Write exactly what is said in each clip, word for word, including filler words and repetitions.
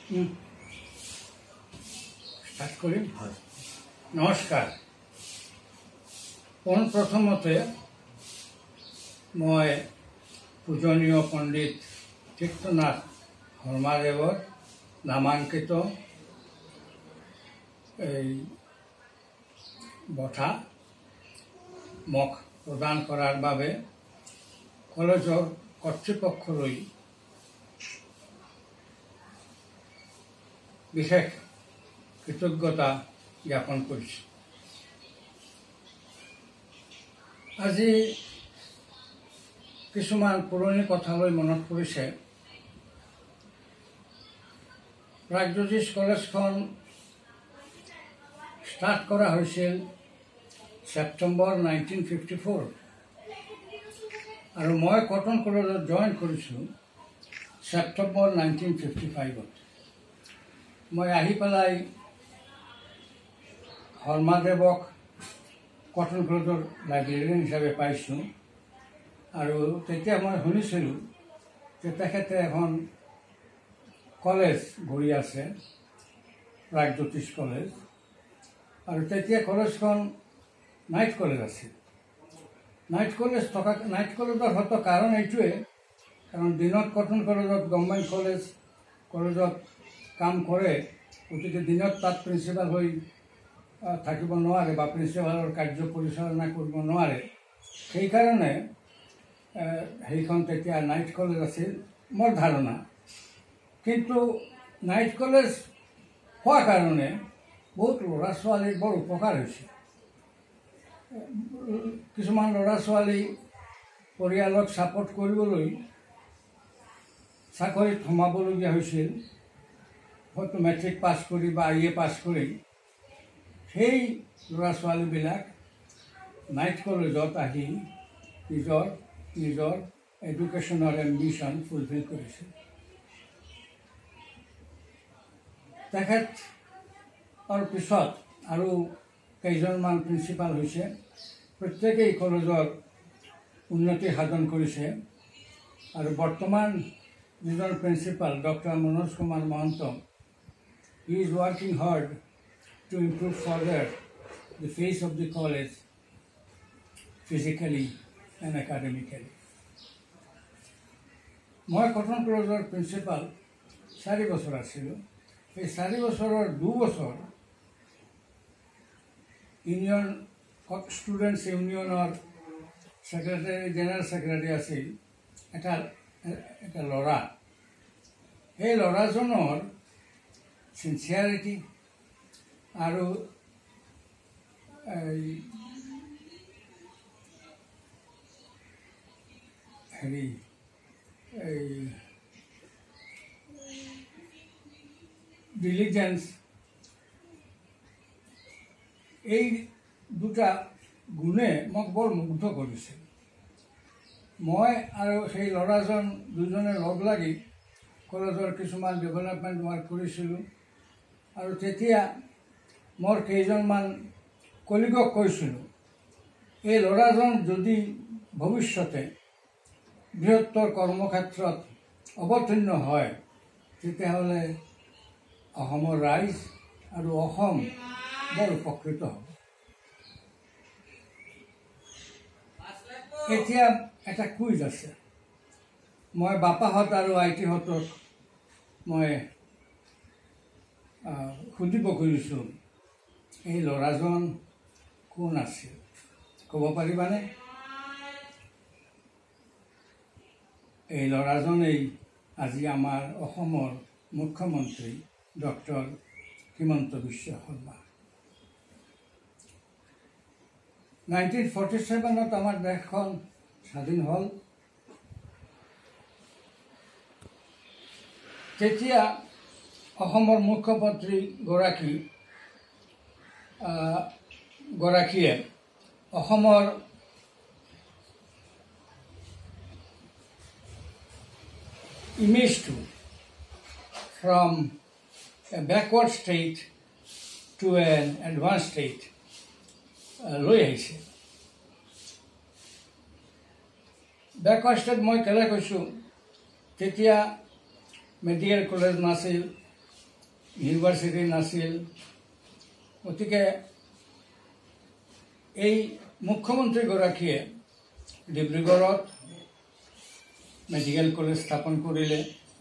Start करी नमस्कार पोन प्रथमते मैं पूजनीय पंडित तीर्थनाथ शर्मादेवर नामांकित बठा मक प्रदान करार बारे कलेजर कर्तृपक्षলৈ विशेष कृतज्ञता ज्ञापन करिছোঁ। আজি কিছুমান পুৰণি কথালৈ মনত পৰিছে। প্ৰাগজ্যোতিষ কলেজখন ষ্টাৰ্ট কৰা হৈছিল ছেপ্টেম্বৰ নাইনটিন ফিফটি ফ'ৰ আৰু মই কটন কলেজত জইন কৰিছোঁ ছেপ্টেম্বৰ নাইনটিন ফিফটি ফাইভত। मैं आहि पेलाई शर्मादेवक कटन कलेजर लाइब्रेरियन हिसाबे पाइছোঁ আৰু তেতিয়া মই শুনিছিলোঁ যে তেখেতে এখন কলেজ গঢ়ি আছে প্ৰাগজ্যোতিষ কলেজ আৰু তেতিয়া কলেজখন নাইট কলেজ আছিল। নাইট কলেজ থকা নাইট কলেজৰ হয়তো কাৰণ এইটোৱে, কাৰণ দিনত কটন কলেজত গভৰ্ণমেণ্ট কলেজ কলেজত কাম কৰে, গতিকে দিনত তাত প্ৰিন্সিপাল হৈ থাকিব নোৱাৰে বা প্ৰিন্সিপালৰ কাৰ্য পৰিচালনা কৰিব নোৱাৰে। সেইকাৰণে সেইখন তেতিয়া নাইট কলেজ আছিল মোৰ ধাৰণা। কিন্তু নাইট কলেজ হোৱাৰ কাৰণে বহুত ল'ৰা ছোৱালীৰ বৰ উপকাৰ হৈছে। কিছুমান ল'ৰা ছোৱালী পৰিয়ালক ছাপোৰ্ট কৰিবলৈ চাকৰিত সোমাবলগীয়া হৈছিল, হয়তো মেট্ৰিক পাছ কৰি বা আই এ পাছ কৰি। সেই ল'ৰা ছোৱালীবিলাক নাইট কলেজত আহি নিজৰ নিজৰ এডুকেশ্যনৰ এম্বিশ্যন ফুলফিল কৰিছে। তেখেতৰ পিছত আৰু কেইজনমান প্ৰিন্সিপাল হৈছে, প্ৰত্যেকেই কলেজৰ উন্নতি সাধন কৰিছে আৰু বৰ্তমান যিজন principal doctor Manoj Kumar Mahanta, he is working hard to improve further the face of the college physically and academically. মই কটন কলেজৰ প্ৰিন্সিপাল চাৰি বছৰ আছিলোঁ। এই চাৰি বছৰৰ দুবছৰ ইউনিয়ন ষ্টুডেণ্টছ ইউনিয়নৰ ছেক্ৰেটাৰী জেনেৰেল ছেক্ৰেটাৰী আছিল এটা এটা ল'ৰা। সেই ল'ৰাজনৰ চিনচিয়াৰিটি আৰু হেৰি এই ডিলিজেন্স, এই দুটা গুণে মোক বৰ মুগ্ধ কৰিছিল। মই আৰু সেই ল'ৰাজন দুজনে লগ লাগি কলেজৰ কিছুমান ডেভেলপমেণ্ট ৱৰ্ক কৰিছিলোঁ আৰু তেতিয়া মোৰ কেইজনমান কলিগক কৈছিলোঁ, এই ল'ৰাজন যদি ভৱিষ্যতে বৃহত্তৰ কৰ্মক্ষেত্ৰত অৱতীৰ্ণ হয় তেতিয়াহ'লে অসমৰ ৰাইজ আৰু অসম বৰ উপকৃত হ'ব। এতিয়া এটা কুইজ আছে। মই বাপাহঁত আৰু আইটিহঁতক মই সুধিব খুজিছোঁ, এই ল'ৰাজন কোন আছিল, ক'ব পাৰিবানে? এই ল'ৰাজনেই আজি আমাৰ অসমৰ মুখ্যমন্ত্ৰী doctor Himanta Biswa Sarma. Nineteen forty ছেভেনত আমাৰ দেশখন স্বাধীন হ'ল। তেতিয়া অসমৰ মুখ্যমন্ত্ৰী গৰাকী গৰাকীয়ে অসমৰ ইমেজটো from a backward state to an advanced state লৈ আহিছে। backward state মই কেলে কৈছোঁ, তেতিয়া মেডিকেল কলেজ নাছিল, ইউনিভাৰ্চিটি নাছিল। গতিকে এই মুখ্যমন্ত্ৰীগৰাকীয়ে ডিব্ৰুগড়ত মেডিকেল কলেজ স্থাপন কৰিলে,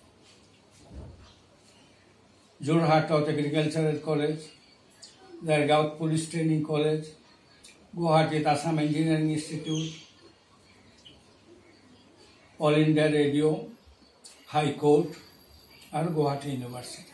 যোৰহাটত এগ্ৰিকালচাৰেল কলেজ, দেৰগাঁৱত পুলিচ ট্ৰেইনিং কলেজ, গুৱাহাটীত Assam engineering institute, all India radio', high court আৰু গুৱাহাটী ইউনিভাৰ্চিটি।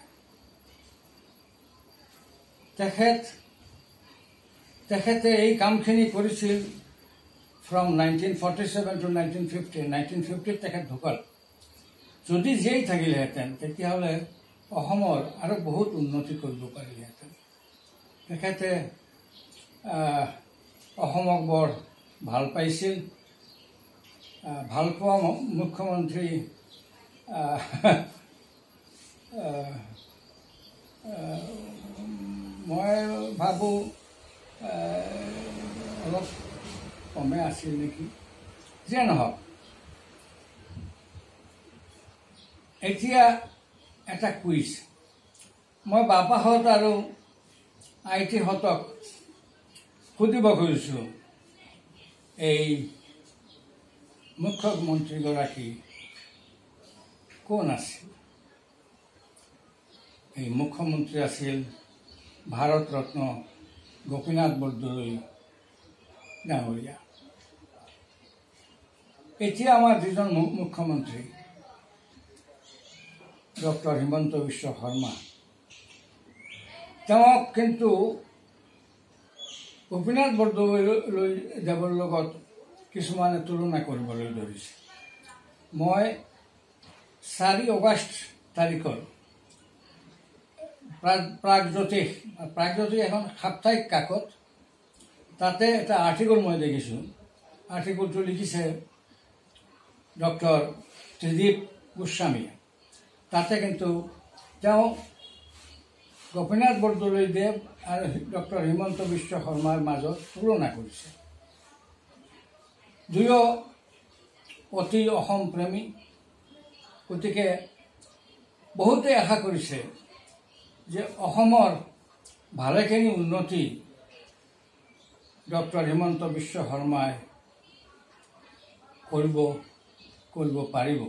তেখেত তেখেতে এই কামখিনি কৰিছিল from nineteen forty seven to nineteen fifty. Nineteen ফিফটিত তেখেত ঢুকাল। যদি জীয়াই থাকিলেহেঁতেন তেতিয়াহ'লে অসমৰ আৰু বহুত উন্নতি কৰিব পাৰিলেহেঁতেন। তেখেতে অসমক বৰ ভাল পাইছিল। ভালপোৱা মুখ্যমন্ত্ৰী মই ভাবোঁ অলপ কমে আছিল নেকি। যিয়ে নহওক, এতিয়া এটা কুইজ মই বাপাহঁত আৰু আইটিহঁতক সুধিব খুজিছোঁ, এই মুখ্যমন্ত্ৰীগৰাকী কোন আছিল? এই মুখ্যমন্ত্ৰী আছিল ভাৰত ৰত্ন গোপীনাথ বৰদলৈ ডাঙৰীয়া। এতিয়া আমাৰ যিজন মুখ্যমন্ত্ৰী ডক্টৰ হিমন্ত বিশ্ব শৰ্মা, তেওঁক কিন্তু গোপীনাথ বৰদলৈ দেৱৰ লগত কিছুমানে তুলনা কৰিবলৈ ধৰিছে। মই চাৰি আগষ্ট তাৰিখৰ প্ৰাগজ্যোতিষ প্ৰাগজ্যোতিষ এখন সাপ্তাহিক কাকত, তাতে এটা আৰ্টিকল মই দেখিছোঁ। আৰ্টিকলটো লিখিছে ডক্টৰ ত্ৰিদীপ গোস্বামীয়ে। তাতে কিন্তু তেওঁ গোপীনাথ বৰদলৈ দেৱ আৰু ডক্টৰ হিমন্ত বিশ্ব শৰ্মাৰ মাজত তুলনা কৰিছে। দুয়ো অতি অসম প্ৰেমী। গতিকে বহুতে আশা কৰিছে যে অসমৰ ভালেখিনি উন্নতি ডক্টৰ হিমন্ত বিশ্ব শৰ্মাই কৰিব কৰিব পাৰিব।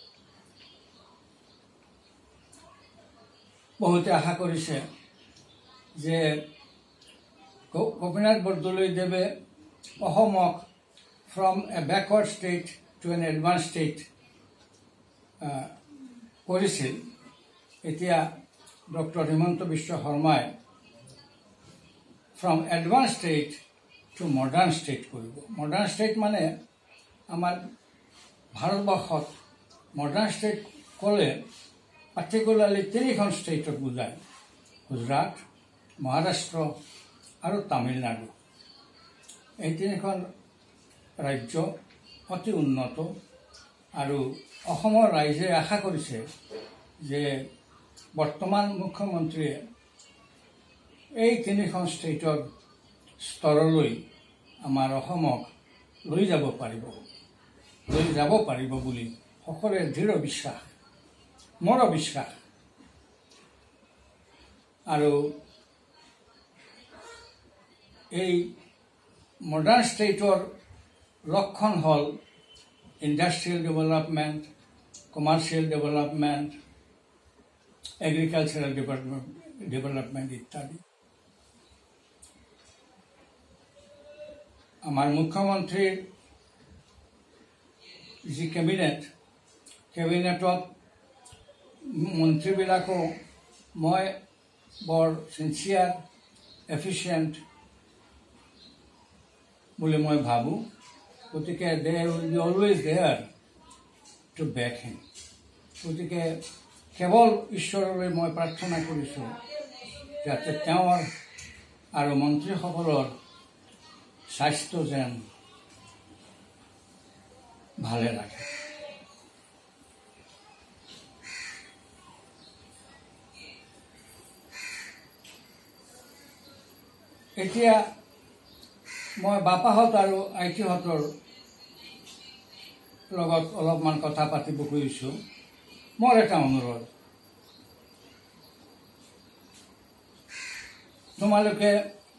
বহুতে আশা কৰিছে যে গোপীনাথ বৰদলৈ দেৱে অসমক from a backward state to an advance state কৰিছিল। এতিয়া ডক্টৰ হিমন্ত বিশ্ব শৰ্মাই from advance state to modern state কৰিব। মডাৰ্ণ ষ্টেট মানে আমাৰ ভাৰতবৰ্ষত মডাৰ্ণ ষ্টেট ক'লে পাৰ্টিকুলাৰলি তিনিখন ষ্টেটক বুজায়: গুজৰাট, মহাৰাষ্ট্ৰ আৰু তামিলনাডু। এই তিনিখন ৰাজ্য অতি উন্নত আৰু অসমৰ ৰাইজে আশা কৰিছে যে বৰ্তমান মুখ্যমন্ত্ৰীয়ে এই তিনিখন ষ্টেটৰ স্তৰলৈ আমাৰ অসমক লৈ যাব পাৰিব লৈ যাব পাৰিব বুলি সকলোৰে দৃঢ় বিশ্বাস, মোৰো বিশ্বাস। আৰু এই মডাৰ্ণ ষ্টেটৰ লক্ষণ হ'ল industrial development, commercial development, agricultural development development ইত্যাদি। আমাৰ মুখ্যমন্ত্ৰীৰ যি কেবিনেট, কেবিনেটত মন্ত্ৰীবিলাকো মই বৰ চিনচিয়াৰ, এফিচিয়েণ্ট বুলি মই ভাবোঁ। গতিকে they will be always there to back him. গতিকে কেৱল ঈশ্বৰলৈ মই প্ৰাৰ্থনা কৰিছোঁ যাতে তেওঁৰ আৰু মন্ত্ৰীসকলৰ স্বাস্থ্য যেন ভালে ৰাখে। এতিয়া মই বাপাহঁত আৰু আইটিহঁতৰ লগত অলপমান কথা পাতিব খুজিছোঁ। মোৰ এটা অনুৰোধ, তোমালোকে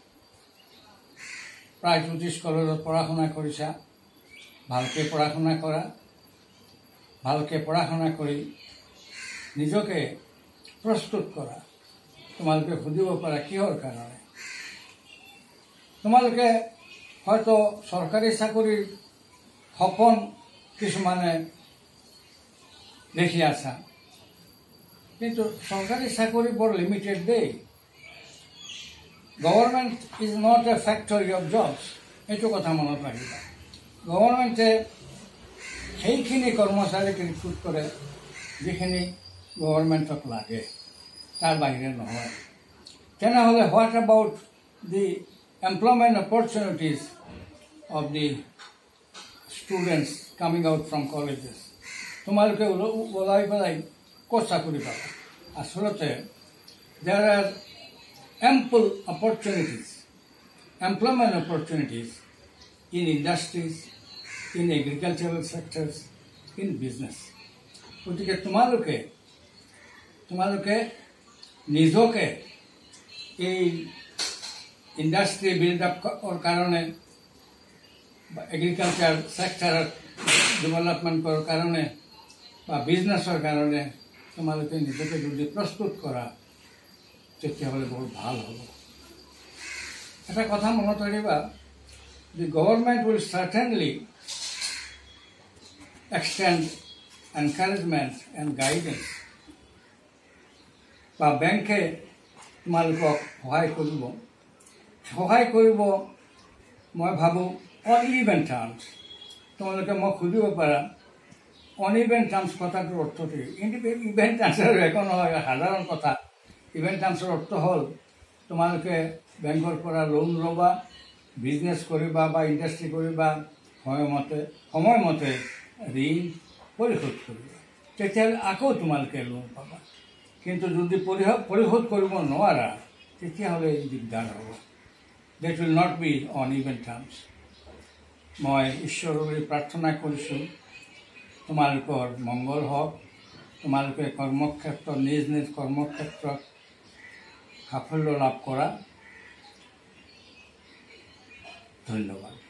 প্ৰায় জ্যোতিষ কলেজত পঢ়া শুনা কৰিছা, ভালকৈ পঢ়া শুনা কৰা, ভালকৈ পঢ়া শুনা কৰি নিজকে প্ৰস্তুত কৰা। তোমালোকে সুধিব পাৰা কিহৰ কাৰণে। তোমালোকে হয়তো চৰকাৰী চাকৰিৰ সপোন কিছুমানে দেখি আছা, কিন্তু চৰকাৰী চাকৰি বৰ লিমিটেড দেই। Government is not a factory of jobs, এইটো কথা মনত ৰাখিবা। গভৰ্ণমেণ্টে সেইখিনি কৰ্মচাৰীক ৰিক্ৰুট কৰে যিখিনি গভৰ্ণমেণ্টক লাগে, তাৰ বাহিৰে নহয়। তেনেহ'লে what about the employment opportunities of the students coming out from colleges? তোমালোকে ওলাই পেলাই ক'ত চাকৰি পাবা? আচলতে there are ample opportunities, employment opportunities in industries, in agricultural sectors, in business. গতিকে তোমালোকে তোমালোকে নিজকে এই ইণ্ডাষ্ট্ৰি বিল্ড আপৰ কাৰণে, এগ্ৰিকালচাৰ ছেক্টৰত ডেভেলপমেণ্টৰ কাৰণে বা বিজনেছৰ কাৰণে তোমালোকে নিজকে যদি প্ৰস্তুত কৰা, তেতিয়াহ'লে বহুত ভাল হ'ব। এটা কথা মনত ৰাখিবা, the government will certainly extend encouragement and guidance, বা বেংকে তোমালোকক সহায় কৰিব। সহায় কৰিব মই ভাবোঁ অন ইভেন টাৰ্মছ। তোমালোকে মোক সুধিব পাৰা অন ইভেন টাৰ্মছ কথাটোৰ অৰ্থটো ইভেন টাৰ্মছৰ একো নহয়, সাধাৰণ কথা। ইভেন টাৰ্মছৰ অৰ্থ হ'ল তোমালোকে বেংকৰ পৰা লোন ল'বা, বিজনেছ কৰিবা বা ইণ্ডাষ্ট্ৰি কৰিবা, সময়মতে সময়মতে ঋণ পৰিশোধ কৰিবা, তেতিয়াহ'লে আকৌ তোমালোকে লোন পাবা। কিন্তু যদি পৰিশোধ কৰিব নোৱাৰা, তেতিয়াহ'লে দিগদাৰ হ'ব। That will not be on even terms. মই ঈশ্বৰলৈ প্ৰাৰ্থনা কৰিছোঁ তোমালোকৰ মংগল হওক, তোমালোকে কৰ্মক্ষেত্ৰত নিজ নিজ কৰ্মক্ষেত্ৰত সাফল্য লাভ কৰা। ধন্যবাদ।